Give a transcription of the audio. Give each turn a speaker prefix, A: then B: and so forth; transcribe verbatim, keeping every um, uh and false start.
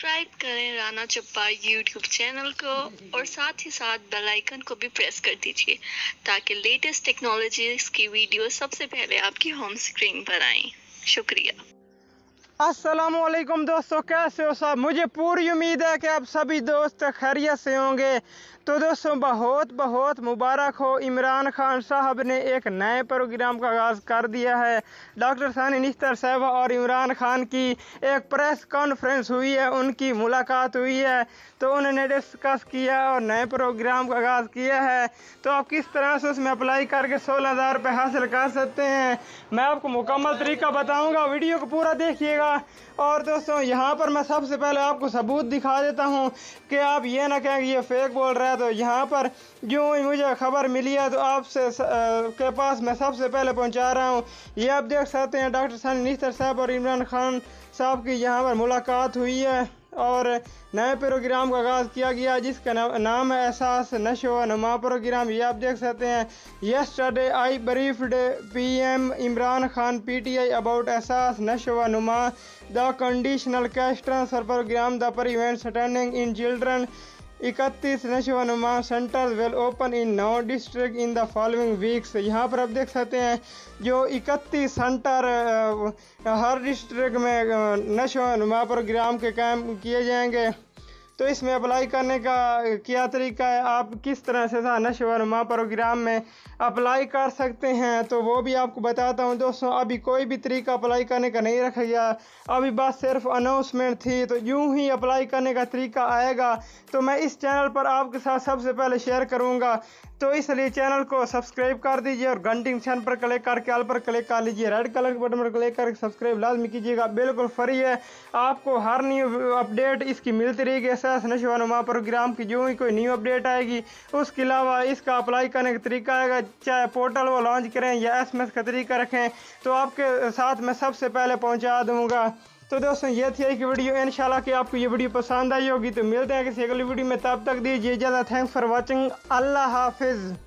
A: Subscribe करें राना चप्पा YouTube channel को और साथ ही साथ बेल आइकन को भी प्रेस कर दीजिए ताकि लेटेस्ट टेक्नोलॉजीज की वीडियो सबसे पहले आपकी होम स्क्रीन पर आएं। शुक्रिया।
B: अस्सलामुअलैकुम दोस्तों, कैसे हो सब। मुझे पूरी उम्मीद है कि आप सभी दोस्त खैरियत से होंगे। तो दोस्तों, बहुत बहुत मुबारक हो, इमरान खान साहब ने एक नए प्रोग्राम का आगाज़ कर दिया है। डॉक्टर सानी निश्तर साहबा और इमरान खान की एक प्रेस कॉन्फ्रेंस हुई है, उनकी मुलाकात हुई है, तो उन्होंने डिस्कस किया और नए प्रोग्राम का आगाज़ किया है। तो आप किस तरह से उसमें अप्लाई करके सोलह हज़ार रुपये हासिल कर सकते हैं, मैं आपको मुकम्मल तरीका बताऊँगा। वीडियो को पूरा देखिएगा। और दोस्तों, यहाँ पर मैं सबसे पहले आपको सबूत दिखा देता हूँ कि आप ये ना कहें कि ये फेक बोल रहा है। तो यहाँ पर जो मुझे खबर मिली है तो आपसे के पास मैं सबसे पहले पहुँचा रहा हूँ। ये आप देख सकते हैं, डॉक्टर सानी निश्तर साहब और इमरान खान साहब की यहाँ पर मुलाकात हुई है और नए प्रोग्राम का आगाज़ किया गया जिसका नाम है एहसास नशो व नुमा प्रोग्राम। ये आप देख सकते हैं। Yesterday I briefed PM Imran Khan PTI about Ehsaas Nashonuma the conditional cash transfer program the prevent stunting in children. इकतीस Nashonuma centres will open in नौ district in the following weeks. यहाँ पर आप देख सकते हैं जो इकतीस सेंटर हर डिस्ट्रिक्ट में नशो व नुमा प्रोग्राम के काम किए जाएंगे। तो इसमें अप्लाई करने का क्या तरीका है, आप किस तरह से नशो व नुमा प्रोग्राम में अप्लाई कर सकते हैं, तो वो भी आपको बताता हूं। दोस्तों, अभी कोई भी तरीका अप्लाई करने का नहीं रखा गया, अभी बस सिर्फ अनाउंसमेंट थी। तो यूं ही अप्लाई करने का तरीका आएगा तो मैं इस चैनल पर आपके साथ सबसे पहले शेयर करूंगा। तो इसलिए चैनल को सब्सक्राइब कर दीजिए और घंटी निशान पर क्लिक करके ऑल पर क्लिक कर लीजिए। रेड कलर के बटन पर क्लिक करके सब्सक्राइब लाजमी कीजिएगा, बिल्कुल फ्री है। आपको हर न्यू अपडेट इसकी मिलती रहेगी। एहसास नशो व नुमा प्रोग्राम की जो ही कोई न्यू अपडेट आएगी, उसके अलावा इसका अप्लाई करने का तरीका आएगा, चाहे पोर्टल वो लॉन्च करें या एस एम एस का तरीका रखें, तो आपके साथ मैं सबसे पहले पहुँचा दूँगा। तो दोस्तों, ये थी एक वीडियो। इंशाल्लाह कि आपको ये वीडियो पसंद आई होगी। तो मिलते हैं किसी अगली वीडियो में, तब तक दीजिए इजाज़त। Thanks for watching. अल्लाह हाफिज़।